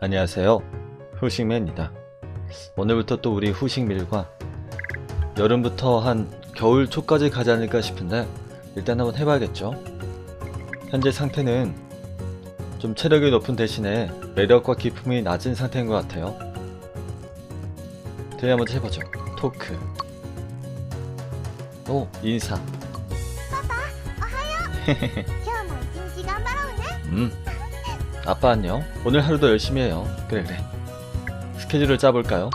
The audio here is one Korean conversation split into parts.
안녕하세요. 후식맨입니다. 오늘부터 또 우리 후식밀과 여름부터 한 겨울 초까지 가지 않을까 싶은데 일단 한번 해봐야겠죠. 현재 상태는 좀 체력이 높은 대신에 매력과 기품이 낮은 상태인 것 같아요. 대화 먼저 해보죠. 토크. 오, 인사. 아빠 안녕. 오늘 하루도 열심히 해요. 그래. 스케줄을 짜볼까요?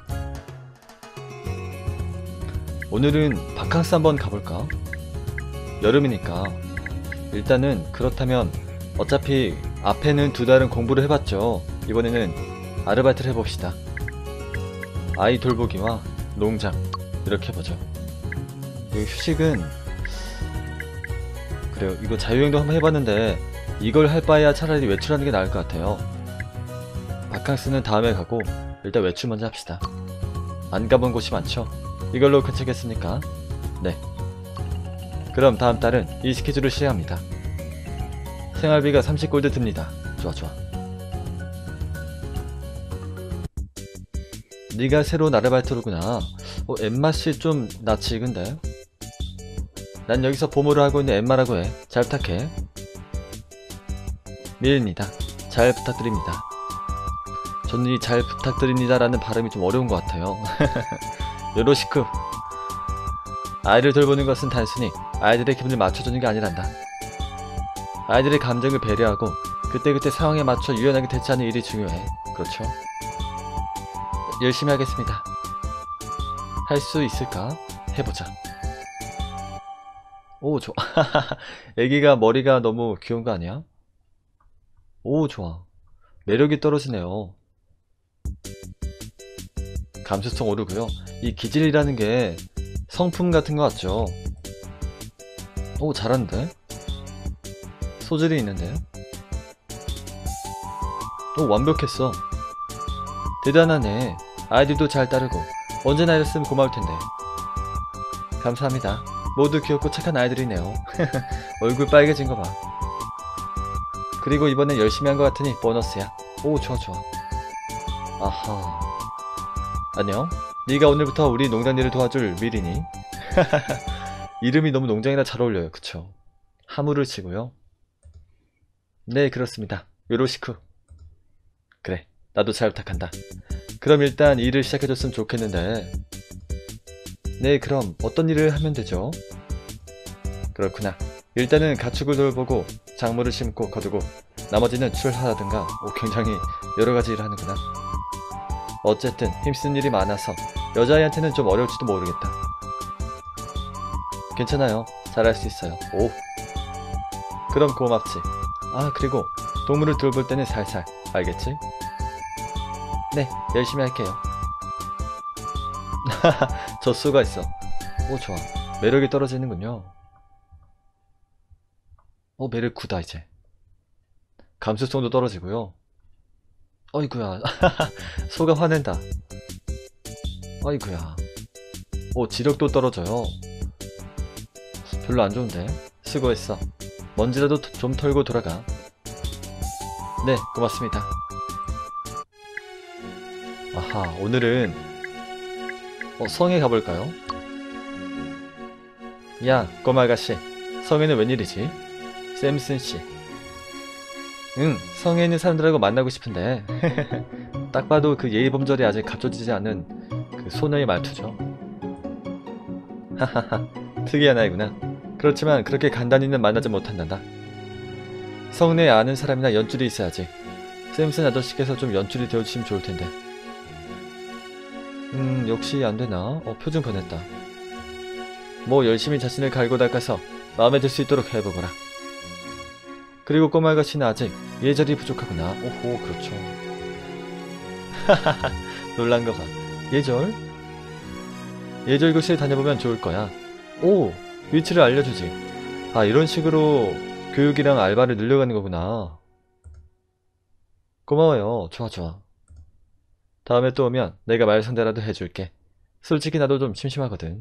오늘은 바캉스 한번 가볼까? 여름이니까. 일단은 그렇다면 어차피 앞에는 2달은 공부를 해봤죠. 이번에는 아르바이트를 해봅시다. 아이 돌보기와 농장 이렇게 해보죠. 이 휴식은 그래요. 이거 자유행동 한번 해봤는데 이걸 할 바에야 차라리 외출하는 게 나을 것 같아요. 바캉스는 다음에 가고 일단 외출 먼저 합시다. 안 가본 곳이 많죠? 이걸로 괜찮겠습니까? 네. 그럼 다음 달은 이 스케줄을 시행합니다. 생활비가 30골드 듭니다. 좋아. 네가 새로운 아르바이트로구나. 엠마씨 좀 낯이 익은데? 난 여기서 보모를 하고 있는 엠마라고 해. 잘 부탁해. 밀입니다. 잘 부탁드립니다. 저는 이 잘 부탁드립니다 라는 발음이 좀 어려운 것 같아요. 요로시쿠. 아이를 돌보는 것은 단순히 아이들의 기분을 맞춰주는 게 아니란다. 아이들의 감정을 배려하고 그때그때 상황에 맞춰 유연하게 대처하는 일이 중요해. 그렇죠? 열심히 하겠습니다. 할 수 있을까? 해보자. 오, 좋아. 애기가 머리가 너무 귀여운 거 아니야? 오, 좋아. 매력이 떨어지네요. 감수성 오르고요. 이 기질이라는 게 성품 같은 거 같죠? 오, 잘하는데? 소질이 있는데? 오, 완벽했어. 대단하네. 아이들도 잘 따르고 언제나 이랬으면 고마울 텐데. 감사합니다. 모두 귀엽고 착한 아이들이네요. 얼굴 빨개진 거 봐. 그리고 이번엔 열심히 한 것 같으니 보너스야. 오, 좋아. 아하. 안녕. 네가 오늘부터 우리 농장 일을 도와줄 밀이니? 이름이 너무 농장이라 잘 어울려요. 그쵸? 하무를 치고요. 네, 그렇습니다. 요로시쿠. 그래, 나도 잘 부탁한다. 그럼 일단 일을 시작해줬으면 좋겠는데. 네, 그럼 어떤 일을 하면 되죠? 그렇구나. 일단은 가축을 돌보고 작물을 심고 거두고 나머지는 출하라든가 굉장히 여러가지 일을 하는구나. 어쨌든 힘쓴 일이 많아서 여자아이한테는 좀 어려울지도 모르겠다. 괜찮아요. 잘할 수 있어요. 오. 그럼 고맙지. 아, 그리고 동물을 돌볼 때는 살살. 알겠지? 네, 열심히 할게요. 젖소가 있어. 오, 좋아. 매력이 떨어지는군요. 매력 9다 이제. 감수성도 떨어지고요. 어이구야. 소가 화낸다. 어이구야. 지력도 떨어져요. 별로 안 좋은데. 수고했어. 먼지라도 좀 털고 돌아가. 네, 고맙습니다. 아하, 오늘은 성에 가볼까요? 야, 꼬마 아가씨. 성에는 웬일이지? 샘슨씨. 응, 성에 있는 사람들하고 만나고 싶은데 딱 봐도 그 예의범절이 아직 갖춰지지 않은 그 소녀의 말투죠. 하하하, 특이한 아이구나. 그렇지만 그렇게 간단히는 만나지 못한단다. 성내에 아는 사람이나 연줄이 있어야지. 샘슨 아저씨께서 좀 연줄이 되어주시면 좋을텐데. 역시 안되나? 표정 변했다. 뭐 열심히 자신을 갈고 닦아서 마음에 들 수 있도록 해보거라. 그리고 꼬마 아가씨는 아직 예절이 부족하구나. 오호, 그렇죠. 하하하, 놀란 거 봐. 예절? 예절 교실 다녀보면 좋을 거야. 오, 위치를 알려주지. 아, 이런 식으로 교육이랑 알바를 늘려가는 거구나. 고마워요. 좋아. 다음에 또 오면 내가 말 상대라도 해줄게. 솔직히 나도 좀 심심하거든.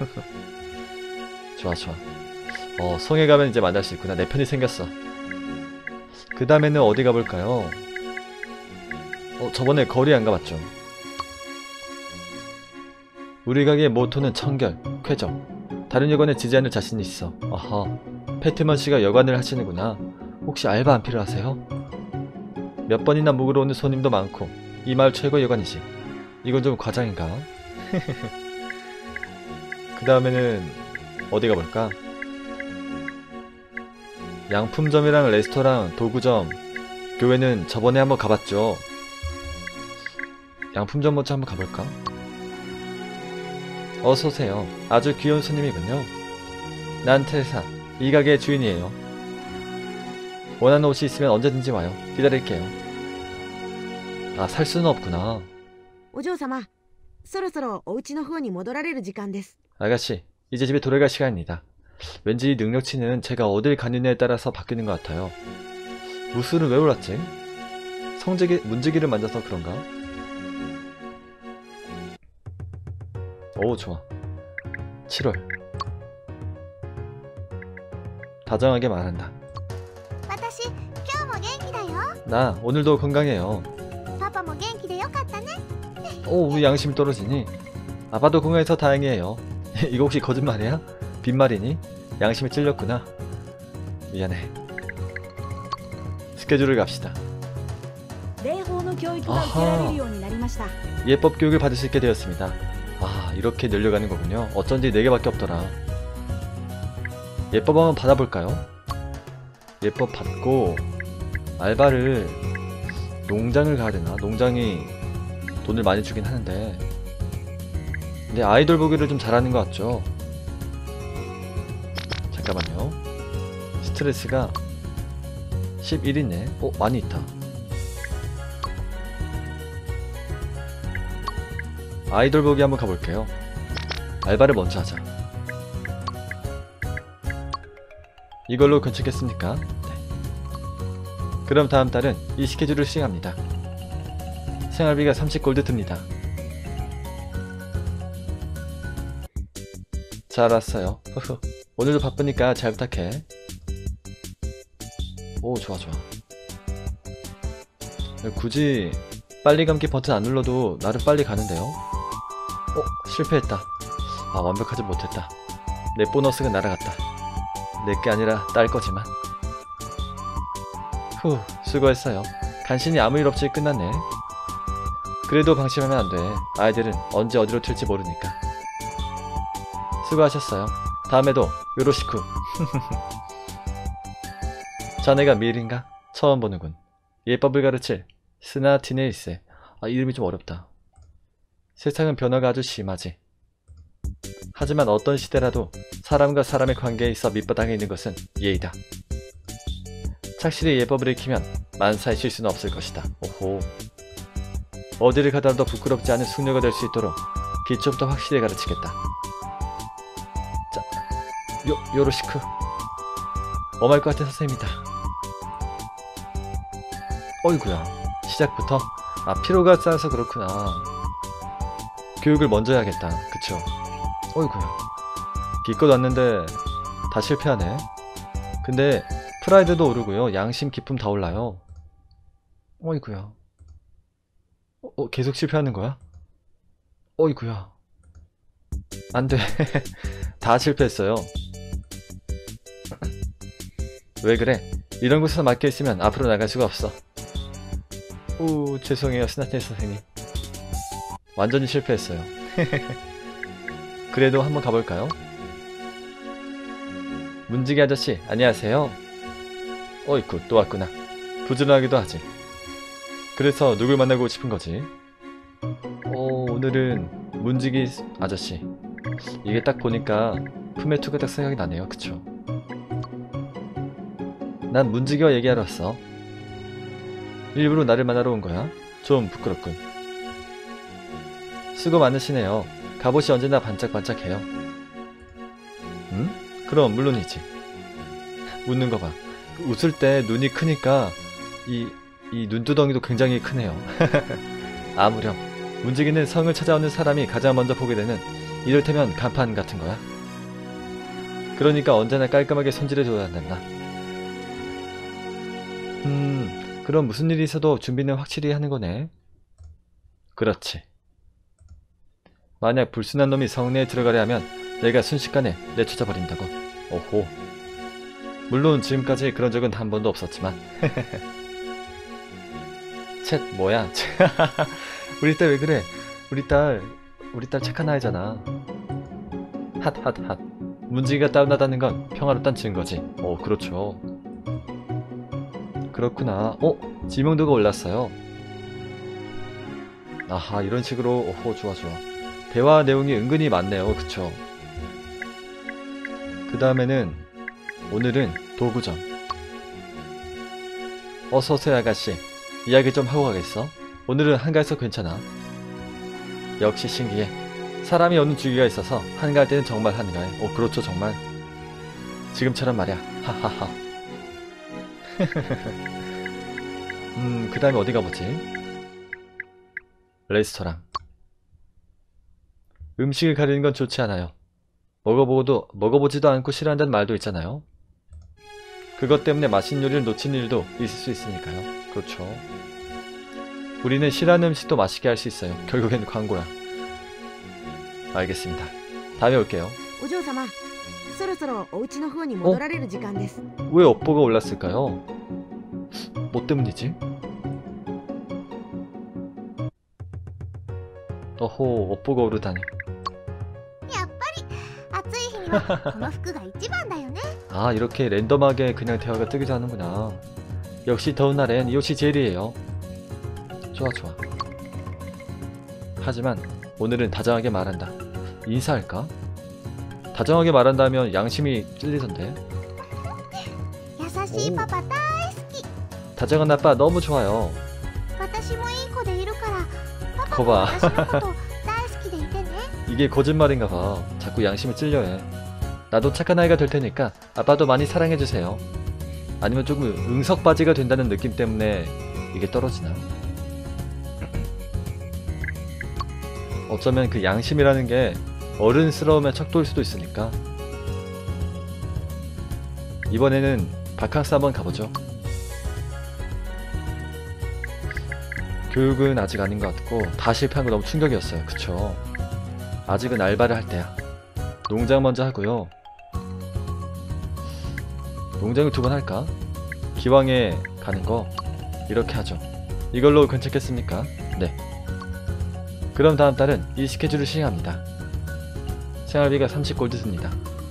좋아. 성에 가면 이제 만날 수 있구나. 내 편이 생겼어. 그 다음에는 어디 가볼까요? 저번에 거리 안 가봤죠. 우리 가게의 모토는 청결, 쾌적. 다른 여관에 지지 않을 자신이 있어. 아하, 패트먼 씨가 여관을 하시는구나. 혹시 알바 안 필요하세요? 몇 번이나 묵으러 오는 손님도 많고 이 마을 최고 여관이지. 이건 좀 과장인가? 그 다음에는 어디 가볼까? 양품점이랑 레스토랑, 도구점, 교회는 저번에 한번 가봤죠. 양품점 먼저 한번 가볼까? 어서오세요. 아주 귀여운 손님이군요. 난 테레사, 이 가게의 주인이에요. 원하는 옷이 있으면 언제든지 와요. 기다릴게요. 아, 살 수는 없구나. お嬢様、そろそろお家の方に戻られる時間です。 아가씨, 이제 집에 돌아갈 시간입니다. 왠지 이 능력치는 제가 어딜 가느냐에 따라서 바뀌는 것 같아요. 무술은 왜 올랐지? 문지기를 만져서 그런가? 오, 좋아. 7월. 다정하게 말한다. 私、今日も元気だよ。 나 오늘도 건강해요. パパも元気でよかったね。 오, 왜 양심이 떨어지니? 아빠도 건강해서 다행이에요. 이거 혹시 거짓말이야? 빈말이니? 양심이 찔렸구나. 미안해. 스케줄을 갑시다. 礼法の教育が受けられるようになりました。 예법 교육을 받을 수 있게 되었습니다. 아, 이렇게 늘려가는 거군요. 어쩐지 4개밖에 없더라. 예법 한번 받아볼까요? 예법 받고 알바를 농장을 가야 되나? 농장이 돈을 많이 주긴 하는데 근데 아이돌 보기를 좀 잘하는 것 같죠? 잠깐만요. 스트레스가 11이네. 많이 있다. 아이돌 보기 한번 가볼게요. 알바를 먼저 하자. 이걸로 괜찮겠습니까? 네. 그럼 다음 달은 이 스케줄을 시행합니다. 생활비가 30골드 듭니다. 잘 왔어요. 오늘도 바쁘니까 잘 부탁해. 오, 좋아 좋아. 굳이 빨리 감기 버튼 안 눌러도 나름 빨리 가는데요. 실패했다. 아, 완벽하지 못했다. 내 보너스가 날아갔다. 내게 아니라 딸 거지만. 후, 수고했어요. 간신히 아무 일 없이 끝났네. 그래도 방심하면 안 돼. 아이들은 언제 어디로 튈지 모르니까. 수고하셨어요. 다음에도 요로시쿠. 자네가 미일인가? 처음 보는군. 예법을 가르칠 스나티네일세. 아, 이름이 좀 어렵다. 세상은 변화가 아주 심하지. 하지만 어떤 시대라도 사람과 사람의 관계에 있어 밑바닥에 있는 것은 예의다. 착실히 예법을 익히면 만사의 실수는 없을 것이다. 오호. 어디를 가더라도 부끄럽지 않은 숙녀가 될 수 있도록 기초부터 확실히 가르치겠다. 자, 요로시크. 엄할 것 같은 선생님이다. 어이구야. 시작부터? 아, 피로가 쌓여서 그렇구나. 교육을 먼저 해야겠다. 그쵸? 어이구야. 기껏 왔는데 다 실패하네. 근데 프라이드도 오르고요. 양심 기품 다 올라요. 어이구야. 계속 실패하는 거야? 어이구야. 안돼. 다 실패했어요. 왜 그래? 이런 곳에서 맡겨있으면 앞으로 나갈 수가 없어. 오, 죄송해요 스나테일 선생님. 완전히 실패했어요. 그래도 한번 가볼까요? 문지기 아저씨 안녕하세요. 어이쿠, 또 왔구나. 부지런하기도 하지. 그래서 누굴 만나고 싶은 거지? 오늘은 문지기 아저씨. 이게 딱 보니까 푸메투가 딱 생각이 나네요. 그쵸? 난 문지기와 얘기하러 왔어. 일부러 나를 만나러 온 거야? 좀 부끄럽군. 수고 많으시네요. 갑옷이 언제나 반짝반짝해요. 응? 그럼 물론이지. 웃는 거 봐. 웃을 때 눈이 크니까 이 눈두덩이도 굉장히 크네요. 아무렴. 문지기는 성을 찾아오는 사람이 가장 먼저 보게 되는 이를테면 간판 같은 거야. 그러니까 언제나 깔끔하게 손질해줘야 한단다. 그럼 무슨 일이 있어도 준비는 확실히 하는 거네. 그렇지. 만약 불순한 놈이 성내에 들어가려 하면 내가 순식간에 내쫓아버린다고. 오호. 물론 지금까지 그런 적은 한 번도 없었지만. 쳇 뭐야? 우리 딸 왜 그래? 우리 딸 착한 아이잖아. 핫. 문지기가 다운하다는 건 평화롭단 증거지. 그렇죠. 그렇구나. 지명도가 올랐어요. 아하, 이런 식으로. 오호, 좋아. 대화 내용이 은근히 많네요. 그쵸? 그 다음에는 오늘은 도구점. 어서오세요 아가씨. 이야기 좀 하고 가겠어? 오늘은 한가해서 괜찮아. 역시 신기해. 사람이 오는 주기가 있어서 한가할 때는 정말 한가해. 그렇죠 정말. 지금처럼 말이야. 하하하. 그 다음에 어디 가보지? 레스토랑. 음식을 가리는 건 좋지 않아요. 먹어보지도 않고 싫어한다는 말도 있잖아요. 그것 때문에 맛있는 요리를 놓치는 일도 있을 수 있으니까요. 그렇죠. 우리는 싫어하는 음식도 맛있게 할 수 있어요. 결국엔 광고야. 알겠습니다. 다음에 올게요. お嬢様、そろそろお家の方に戻られる時間です。 왜 업보가 올랐을까요? 뭐 때문이지? 어호, 업보가 오르다니. やっぱり暑い日にはこの服が一番だよね。 아, 이렇게 랜덤하게 그냥 대화가 뜨기도 하는구나. 역시 더운 날엔 이 옷이 제일이에요. 좋아. 하지만 오늘은 다정하게 말한다. 인사할까? 다정하게 말한다면 양심이 찔리던데. 優しいパパ大好き。 다정한 아빠 너무 좋아요. 私もいい子でいるからパパも 거봐. 私のこと大好きでいてね。 이게 거짓말인가봐. 자꾸 양심을 찔려해. 나도 착한 아이가 될 테니까 아빠도 많이 사랑해주세요. 아니면 조금 응석바지가 된다는 느낌 때문에 이게 떨어지나? 어쩌면 그 양심이라는 게 어른스러움의 척도일 수도 있으니까. 이번에는 바캉스 한번 가보죠. 교육은 아직 아닌 것 같고 다 실패한 거 너무 충격이었어요. 그쵸? 아직은 알바를 할 때야. 농장 먼저 하고요. 농장을 2번 할까? 기왕에 가는 거 이렇게 하죠. 이걸로 괜찮겠습니까? 네. 그럼 다음 달은 이 스케줄을 시행합니다. 생활비가 30골드 듭니다.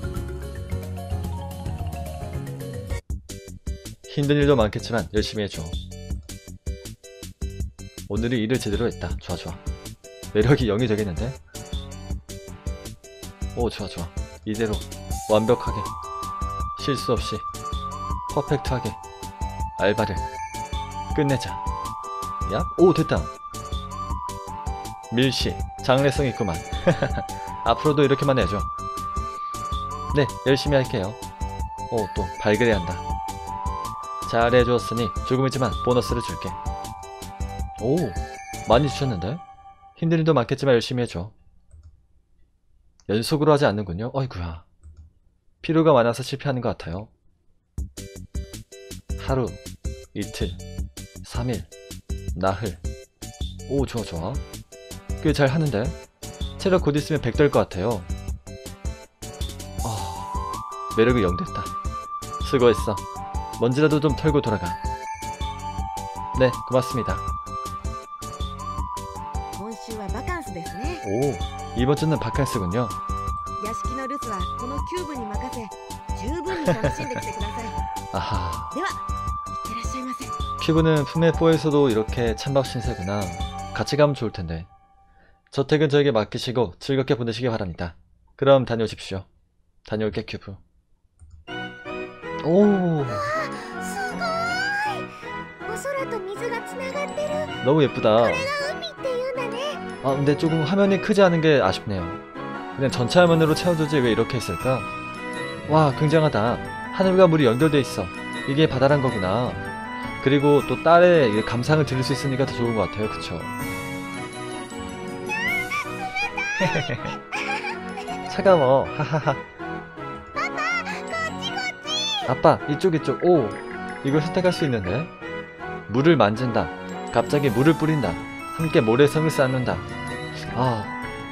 힘든 일도 많겠지만 열심히 해줘. 오늘은 일을 제대로 했다. 좋아. 매력이 0이 되겠는데? 오, 좋아. 이대로 완벽하게 실수 없이 퍼펙트하게 알바를 끝내자. 야? 오, 됐다. 밀시 장래성 있구만. 앞으로도 이렇게만 해줘. 네, 열심히 할게요. 오, 또 발그레 한다. 잘해줬으니 조금이지만 보너스를 줄게. 오, 많이 주셨는데? 힘든 일도 많겠지만 열심히 해줘. 연속으로 하지 않는군요. 어이구야. 필요가 많아서 실패하는 것 같아요. 하루, 이틀, 3일, 나흘. 오, 좋아. 꽤 잘 하는데? 체력 곧 있으면 100 될 것 같아요. 매력이 0 됐다. 수고했어. 먼지라도 좀 털고 돌아가. 네, 고맙습니다. 今週はバカンスですね。 오, 이번 주는 바캉스군요. 屋敷の留守はこのキューブに任せ、十分に楽しんできてください。 아하. では、いってらっしゃいませ。 큐브는 품에4에서도 이렇게 찬밥 신세구나. 같이 가면 좋을 텐데. 저택은 저에게 맡기시고 즐겁게 보내시기 바랍니다. 그럼 다녀오십시오. 다녀올게, 큐브. 오, すごーい。お空と水がつながってる。 너무 예쁘다. これが海っていうんだね。 아, 근데 조금 화면이 크지 않은 게 아쉽네요. 그냥 전체 화면으로 채워두지 왜 이렇게 했을까? 와, 굉장하다. 하늘과 물이 연결돼 있어. 이게 바다란 거구나. 그리고 또 딸의 감상을 들을 수 있으니까 더 좋은 것 같아요. 그쵸? 차가워. 하하하. 아빠, 이쪽. 오, 이걸 선택할 수 있는데. 물을 만진다. 갑자기 물을 뿌린다. 함께 모래성을 쌓는다. 아,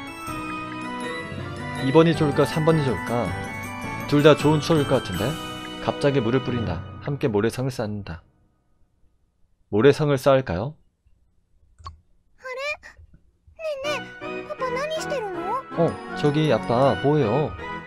2번이 좋을까 3번이 좋을까? 둘 다 좋은 추억일 것 같은데? 갑자기 물을 뿌린다. 함께 모래성을 쌓는다. 모래성을 쌓을까요? ねえねえパパ何してるの？ 저기 아빠 뭐해요?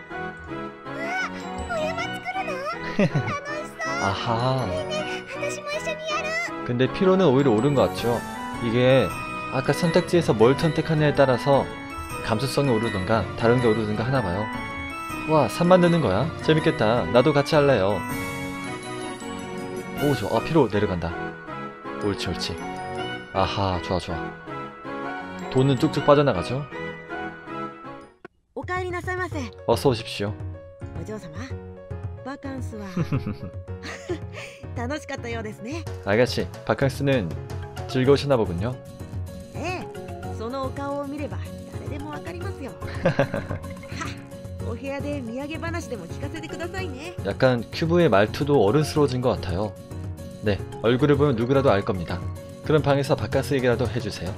お山作るの？楽しそう。 아하. ねえねえ私も一緒にやる。 근데 피로는 오히려 오른 것 같죠? 이게 아까 선택지에서 뭘 선택하느냐에 따라서 감수성이 오르든가 다른 게 오르든가 하나봐요. 와, 산 만드는 거야? 재밌겠다. 나도 같이 할래요. 오, 좋아. 피로 내려간다. 옳지, 옳지. 아하, 좋아, 좋아. 돈은 쭉쭉 빠져나가죠? お帰りなさいませ。 어서 오십시오. お嬢様、バカンスは楽しかったようですね。 아가씨, 바캉스는 즐거우셨나 보군요. ええ、そのお顔を見れば誰でもわかりますよ。お部屋で土産話でも聞かせてくださいね。 약간 큐브의 말투도 어른스러워진 것 같아요. 네, 얼굴을 보면 누구라도 알 겁니다. 그럼 방에서 바캉스 얘기라도 해주세요.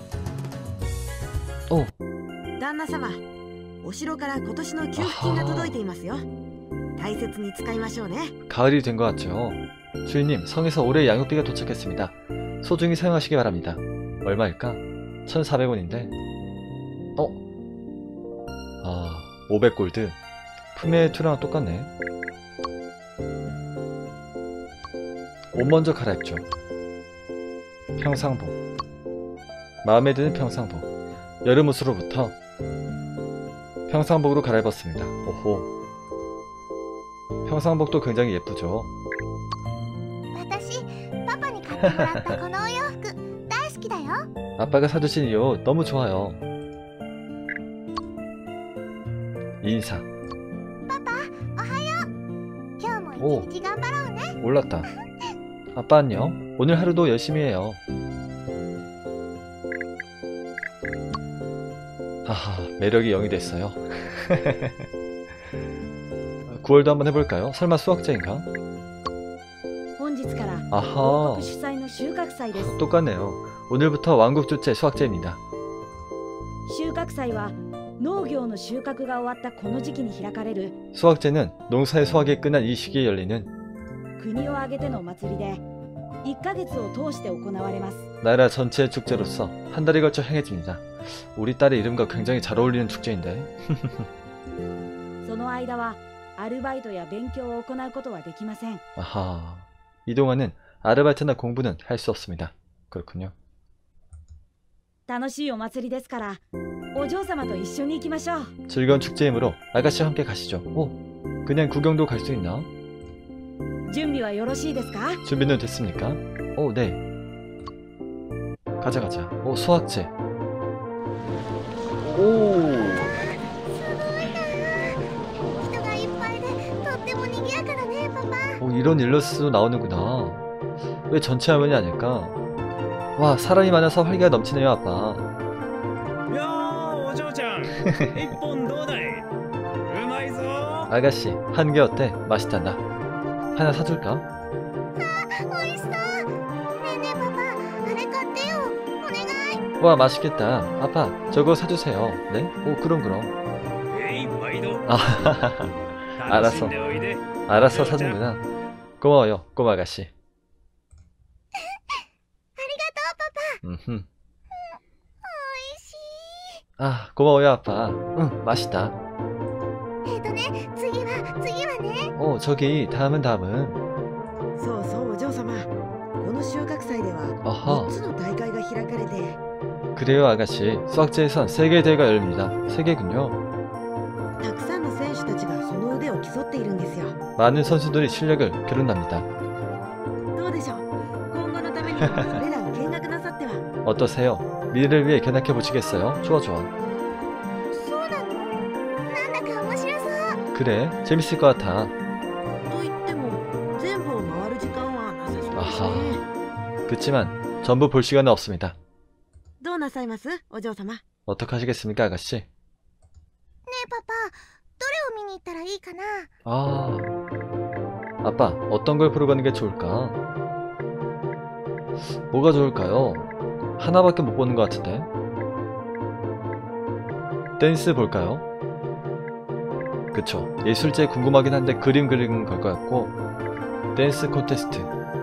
오, 旦那様、お城から今年の給付金が届いていますよ。大切に使いましょうね。 가을이 된 것 같죠? 주인님, 성에서 올해 양육비가 도착했습니다. 소중히 사용하시기 바랍니다. 얼마일까? 1,400원인데. 500골드. 품의 투랑 똑같네. 옷 먼저 갈아입죠. 평상복. 마음에 드는 평상복. 여름 옷으로부터 평상복으로 갈아입었습니다. 오호. 평상복도 굉장히 예쁘죠. 私パパに買ってもらったこのお洋服大好きだよ。 아빠가 사주신 이 옷 너무 좋아요. 인사. パパおはよう。今日も一日頑張ろうね。 올랐다. 아빠 안녕. 오늘 하루도 열심히 해요. 하하, 매력이 0이 됐어요. 9월도 한번 해볼까요? 설마 수학자인가? 本日から 아하, 王国主催の収穫祭です。 똑같네요. 오늘부터 왕국 주최 수학제입니다. 収穫祭は農業の収穫が終わったこの時期に開かれる 수학제는 농사의 수확이 끝난 이 시기에 열리는 国を挙げてのお祭りで1ヶ月を通して行われます。 나라 전체의 축제로서 한 달에 걸쳐 행해집니다. 우리 딸의 이름과 굉장히 잘 어울리는 축제인데. その間はアルバイトや勉強を行うことはできません。 아하, 이동안은 아르바이트나 공부는 할 수 없습니다. 그렇군요. 楽しいお祭りですからお嬢様と一緒に行きましょう。 즐거운 축제이므로 아가씨와 함께 가시죠. 오, 그냥 구경도 갈 수 있나? 準備はよろしいですか？ 준비는 됐습니까? 오, 네. 가자, 가자. 오, 수학제. 오, 人がいっぱいでとっても賑やかだねパパ。 오, 이런 일러스트도 나오는구나. 왜 전체 화면이 아닐까? 와, 사람이 많아서 활기가 넘치네요, 아빠. やーお嬢ちゃん一本どうだい。うまいぞ。 아가씨, 한 개 어때? 맛있단다. 하나 사줄까? 美味しそう。ねえねえパパあれ買ってよお願い。 와, 맛있겠다. 아빠, 저거 사주세요. 네? 오, 그럼. えい毎度 아, 楽しんでおいで。 알았어, 사준구나. 고마워요, 꼬마 아가씨. ありがとうパパ。 음흠. おいしい。 아, 고마워요, 아빠. 응, 맛있다. 次はね。 저기, 다음은. そうそうお嬢様、この収穫祭では 아하, 3つの大会が開かれて 그래요, 아가씨. 수학제에선 3개의 대회가 열립니다. 3개군요. たくさんの選手たちがその腕を競っているんですよ。 많은 선수들이 실력을 겨룬답니다. どうでしょう、今後のためにそれらを見学なさっては。 어떠세요? 미래를 위해 견학해 보시겠어요? 좋아. そうなの？なんだか面白そう。 그래, 재밌을 것 같아. と言っても全部を回る時間はなさそうですね。 아하. 그치만 전부 볼 시간은 없습니다. どうなさいますお嬢様。 어떡하시겠습니까, 아가씨? ねえパパどれを見に行ったらいいかな。 아, 아빠, 어떤 걸 보러 가는 게 좋을까? 뭐가 좋을까요? 하나밖에 못 보는 것 같은데. 댄스 볼까요? 그쵸. 예술제 궁금하긴 한데 그림 그리는 걸 것 같고. 댄스 콘테스트.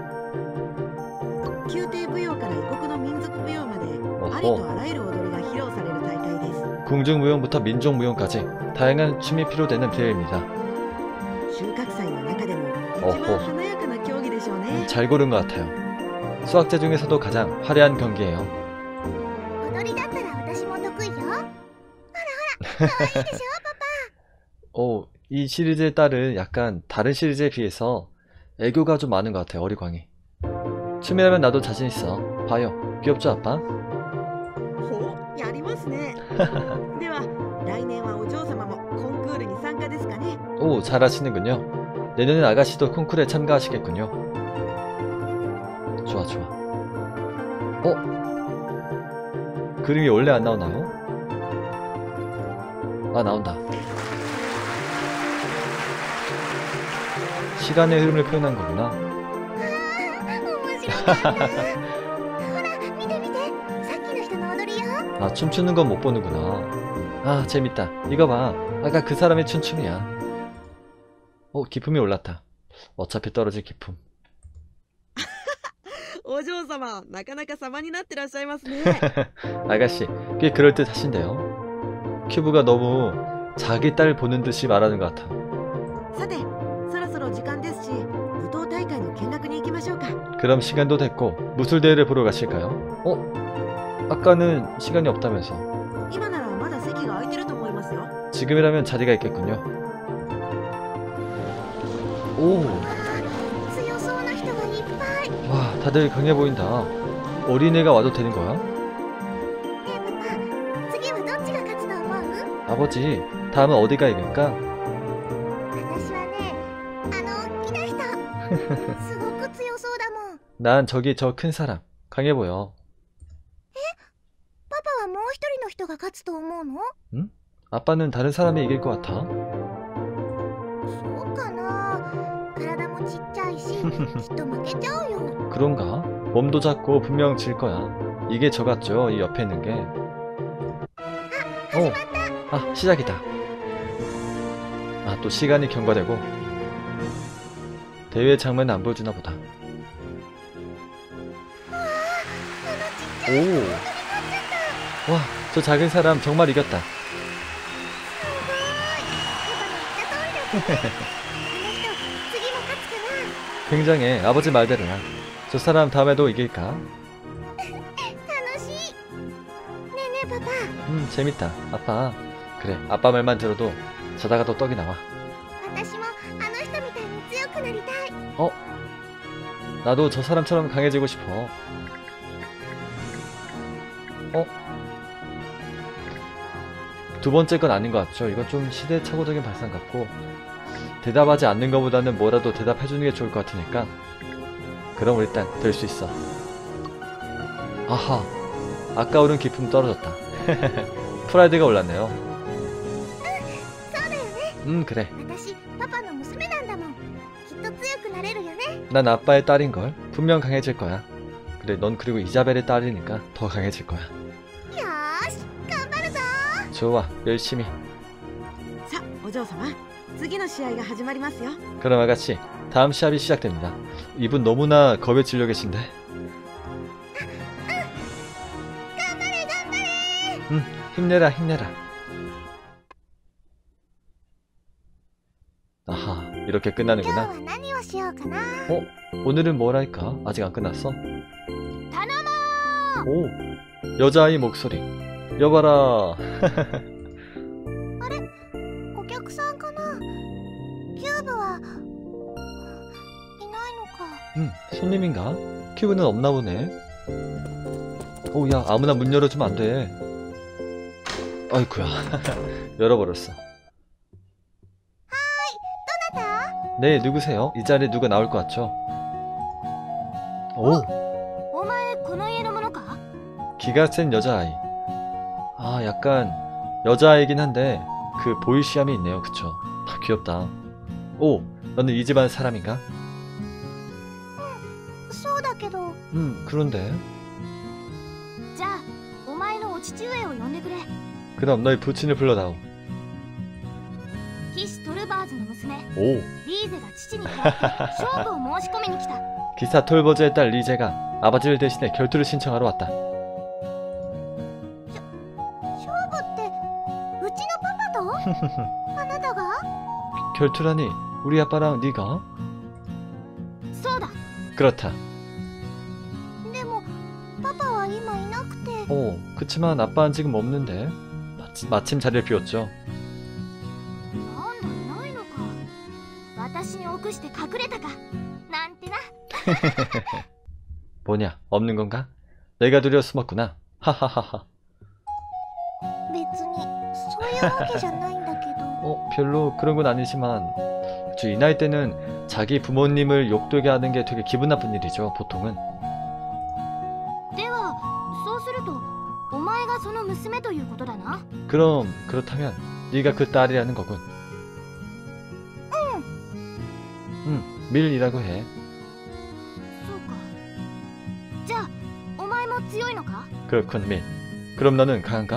宮廷舞踊から異国の民族舞踊までありとあらゆる踊りが披露される大会です。 궁중무용부터 민족무용까지 다양한 춤이 필요되는 대회입니다. 収穫祭の中でも一番華やかな競技でしょうね。 잘 고른 것 같아요. 수학제 중에서도 가장 화려한 경기예요. 踊りだったら私も得意よ。ほらほら、可愛いでしょ。 이 시리즈에 따른 약간 다른 시리즈에 비해서 애교가 좀 많은 것 같아요. 어리광이. 춤이라면 나도 자신 있어. 봐요. 귀엽죠 아빠? ほう、やりますね。では来年はお嬢様もコンクールに参加ですかね。 오, 잘하시는군요. 내년엔 아가씨도 콩쿠르에 참가하시겠군요. 좋아 좋아. 그림이 원래 안 나오나요? 아, 나온다. 시간의 흐름을 표현한 거구나. 面白かった。ほら、見て見て。さっきの人の踊りよ。 아, 춤추는 건 못 보는구나. 아, 재밌다. 이거 봐. 아까 그 사람의 춤춤이야. 기품이 올랐다. 어차피 떨어질 기품. お嬢様、なかなか様になってらっしゃいますね。 아가씨, 꽤 그럴듯하신데요. 큐브가 너무 자기 딸 보는 듯이 말하는 것 같아. さて、そろそろ時間ですし、舞踏大会の見学に行きましょうか。 그럼 시간도 됐고 무술대회를 보러 가실까요? 아까는 시간이 없다면서. 今ならまだ席が空いてると思いますよ。 지금이라면 자리가 있겠군요. 오, 強そうな人がいっぱい。ね 와, 다들 강해 보인다. 어린애가 와도 되는 거야? えパパ、次はどっちが勝つと思う？ 아버지, 다음은 어디가 이길까? 私はね、大きな人。すごく強そうだもん。 난 저기 저 큰 사람. 강해 보여. パパはもう一人の人が勝つと思うの？ 아빠는 다른 사람이 이길 것 같아. そうかな。体もちっちゃいし、きっと負けちゃうよ。 그런가? 몸도 작고 분명 질 거야. 이게 저 같죠? 이 옆에 있는 게. 아, 시작이다. 아, 또 시간이 경과되고. 대회 장면 안 보여주나 보다. 오. 와, 저 작은 사람 정말 이겼다. パパの言った通りだったね。あの人、次も勝つか 굉장해. 아버지 말대로야. 저 사람 다음에도 이길까? な。楽しい。ねえねえパパ、 재밌다. 아빠. 그래, 아빠 말만 들어도 자다가 또 떡이 나와. 私もあの人みたいに強くなりたい。 나도 저 사람처럼 강해지고 싶어. 두 번째 건 아닌 것 같죠? 이건 좀 시대착오적인 발상 같고, 대답하지 않는 것보다는 뭐라도 대답해주는 게 좋을 것 같으니까. 그럼 일단 될 수 있어. 아하, 아까 오른 기품 떨어졌다. 프라이드가 올랐네요. そうだよね。 그래. 私、パパの娘なんだもん。きっと強くなれるよね。 난 아빠의 딸인걸. 분명 강해질 거야. 그래, 넌 그리고 이자벨의 딸이니까 더 강해질 거야. よーし、頑張るぞ。 좋아, 열심히. さあ、お嬢様、次の試合が始まりますよ。 그럼 아가씨, 다음 시합이 시작됩니다. 이분 너무나 겁에 질려 계신데. 頑張れ頑張れ。 힘내라, 힘내라. 아하, 이렇게 今日 끝나는구나. は何をしようかな。 오늘은 뭘 할까? 아직 안 끝났어? 頼も 오, 여자아이 목소리. 여봐라. う。お客さんかな。キューブはいないのか。 손님인가? 큐브는 없나 보네. 오, 야, 아무나 문 열어주면 안 돼. 아이쿠야. 열어버렸어. どなた？ 네, 누구세요? 이 자리에 누가 나올 것 같죠? 오, お前この家のものか？ 기가 센 여자아이. 아, 약간 여자아이긴 한데 그 보이시함이 있네요. 그쵸? 아, 귀엽다. 오, 너는 이 집안 사람인가? そうだけど、 그런데 父上を呼んでくれ。 그럼 너희 부친을 불러다오. 騎士トルバーズの娘 오, リーゼが父に代わって勝負を申し込みに来た。 기사 톨버즈의 딸 리제가 아버지를 대신해 결투를 신청하러 왔다. 勝負ってうちのパパとあなたが？ 결투라니 우리 아빠랑 네가? そうだ。 그렇다. でもパパは今いなくて。 오, 그치만 아빠는 지금 없는데. 마침 자리를 비웠죠. なんだいないのか。私に臆して隠れたかなんてな。 뭐냐, 없는 건가? 내가 두려 숨었구나. 하하하하. 別にそういうわけじゃないんだけど。 별로 그런 건 아니지만 그쵸, 이 나이 때는 자기 부모님을 욕되게 하는 게 되게 기분 나쁜 일이죠, 보통은. ではそうするとお前がその娘ということだな。 그럼 그렇다면 네가 그 딸이라는 거군. 밀이라고 해. そうか。じゃあお前も強いのか？ 그렇군, 밀. 그럼 너는 강한가?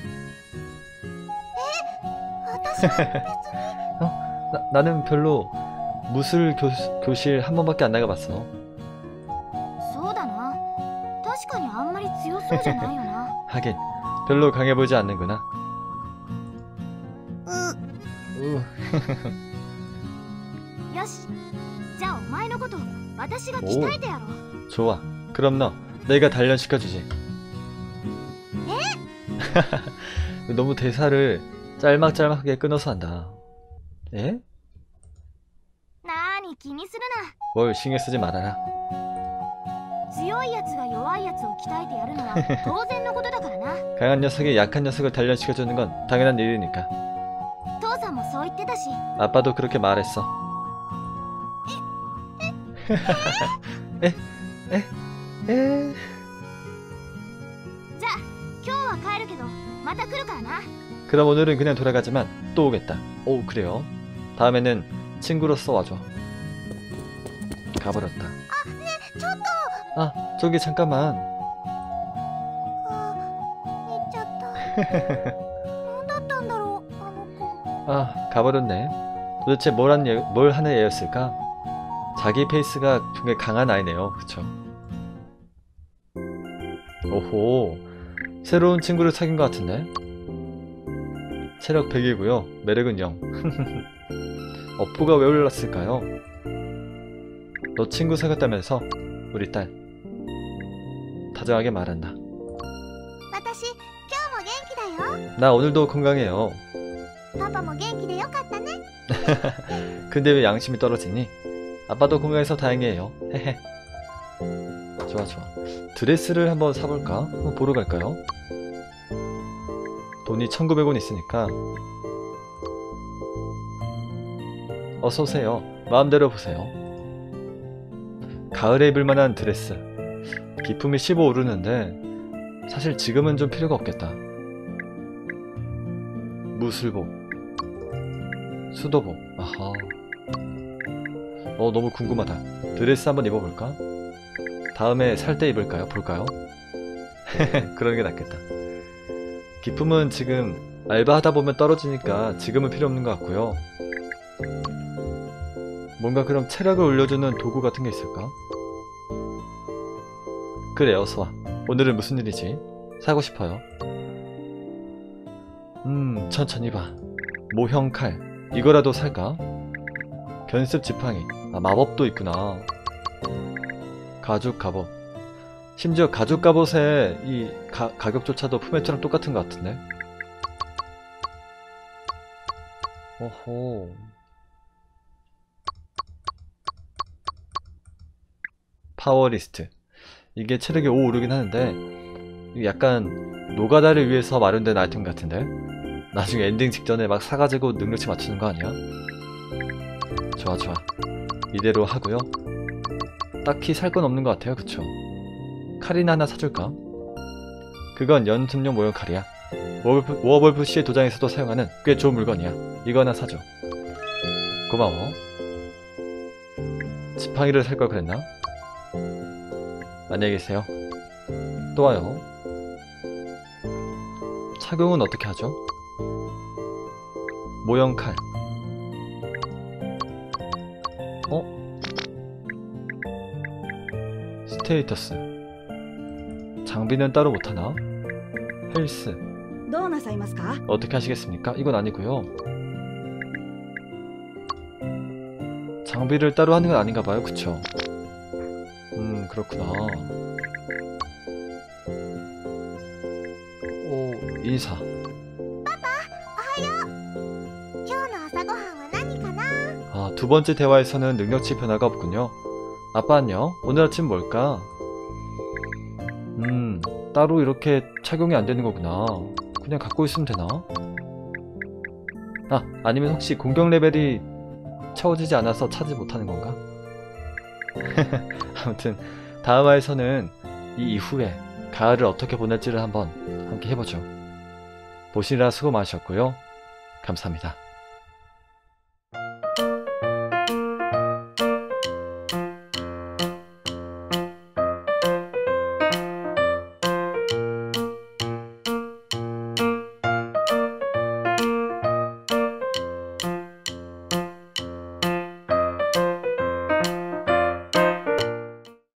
私は別に。 나는 별로 무술 교실 한 번밖에 안 나가봤어. そうだな。確かにあんまり強そうじゃないよな。 하긴 별로 강해 보이지 않는구나. よし。じゃあお前のこと私が鍛えてやろう。 좋아. 그럼 너 내가 단련시켜주지. 너무 대사를 짤막짤막하게 끊어서 한다. 에? なーに気にするな。 뭘 신경 쓰지 말아라. 強いやつが弱いやつを鍛えてやるのは当然のことだからな。 강한 녀석이 약한 녀석을 단련시켜주는 건 당연한 일이니까. 父さんもそう言ってたし。 아빠도 그렇게 말했어. 에? 에? 에? じゃあ今日は帰るけどまた来るからな。 그럼 오늘은 그냥 돌아가지만 또 오겠다. 오, 그래요. 다음에는 친구로서 와줘. 가버렸다. ちょっと。 아, 저기 잠깐만. あ、行っちゃった。何だったんだろうあの子。 아, 가버렸네. 도대체 뭘 하는 애였을까? 자기 페이스가 굉장히 강한 아이네요. 그쵸? 오호, 새로운 친구를 사귄 것 같은데? 체력 100이고요. 매력은 0. 어프가 왜 올랐을까요? 너 친구 사귀었다면서? 우리 딸. 다정하게 말한다. 私今日も元気だよ。 나 오늘도 건강해요. パパも元気でよかったね。 근데 왜 양심이 떨어지니? 아빠도 건강해서 다행이에요. 헤헤. 좋아 좋아. 드레스를 한번 사볼까? 한번 보러 갈까요? 돈이 1900원 있으니까. 어서오세요. 마음대로 보세요. 가을에 입을만한 드레스. 기품이 15 오르는데 사실 지금은 좀 필요가 없겠다. 무술복, 수도복. 아하. 너무 궁금하다. 드레스 한번 입어볼까? 다음에 살 때 입을까요? 볼까요? 그러는 게 낫겠다. 기품은 지금 알바하다 보면 떨어지니까 지금은 필요 없는 것 같고요. 뭔가 그럼 체력을 올려주는 도구 같은 게 있을까? 그래, 어서와. 오늘은 무슨 일이지? 사고 싶어요. 천천히 봐. 모형 칼. 이거라도 살까? 견습 지팡이. 아, 마법도 있구나. 가죽 갑옷. 심지어 가죽 갑옷의 이 가격조차도 푸메트랑 똑같은 것 같은데? 오호. 파워리스트. 이게 체력이 5 오르긴 하는데 이게 약간 노가다를 위해서 마련된 아이템 같은데? 나중에 엔딩 직전에 막 사가지고 능력치 맞추는 거 아니야? 좋아 좋아. 이대로 하고요. 딱히 살 건 없는 것 같아요. 그쵸? 칼이나 하나 사줄까? 그건 연습용 모형 칼이야. 워볼프 씨의 도장에서도 사용하는 꽤 좋은 물건이야. 이거 하나 사줘. 고마워. 지팡이를 살 걸 그랬나? 안녕히 계세요. 또 와요. 착용은 어떻게 하죠? 모형 칼. 스테이터스. 장비는 따로 못하나? 헬스. どうなさいますか？ 어떻게 하시겠습니까? 이건 아니고요. 장비를 따로 하는 건 아닌가 봐요. 그쵸? 그렇구나. 오, 인사. 今日の朝ごはんは何かな？ 아, 두 번째 대화에서는 능력치 변화가 없군요. 아빠 안녕. 오늘 아침 뭘까? 따로 이렇게 착용이 안 되는 거구나. 그냥 갖고 있으면 되나? 아, 아니면 혹시 공격 레벨이 채워지지 않아서 찾지 못하는 건가? 아무튼 다음 화에서는 이 이후에 가을을 어떻게 보낼지를 한번 함께 해보죠. 보시느라 수고 많으셨고요. 감사합니다.